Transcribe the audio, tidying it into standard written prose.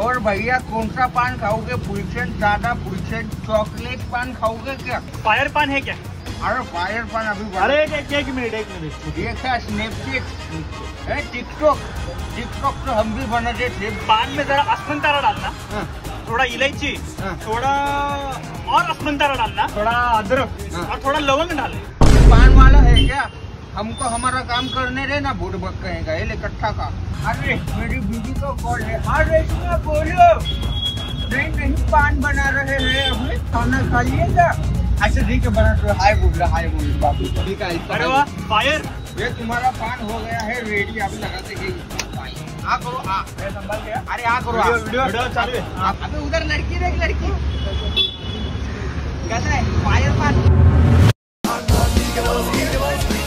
और भैया कौन सा पान खाओगे? फुलसेन, सादा फुलसेन, चॉकलेट पान खाओगे क्या? फायर पान है क्या? अरे फायर पान अभी अरे एक मिनट ये क्या स्नैपचैट है? टिकटॉक तो हम भी बनाते थे। पान में जरा अस्मंतारा डालना, हाँ, थोड़ा इलायची, हाँ। थोड़ा और अस्मंतारा डालना, थोड़ा अदरक, हाँ। और थोड़ा लवंग डालना। पान वाला है क्या? हमको हमारा काम करने दे ना, बुढ़ बक कहेगा ये ले इकट्ठा का। अरे मेरी बीवी का कॉल है। अरे इसमें बोलो नहीं पान बना रहे हैं, अभी खाना खा लिएगा? अच्छा ठीक है, बना तो हाय बोल बाबू। ठीक है, अरे वाह फायर, ये तुम्हारा पान हो गया है रेडी। अभी लगाते गई आ करो आ संभाल गया। अरे आ करो वीडियो चालू है। अबे उधर लड़की देख, लड़की कैसा है फायर पान।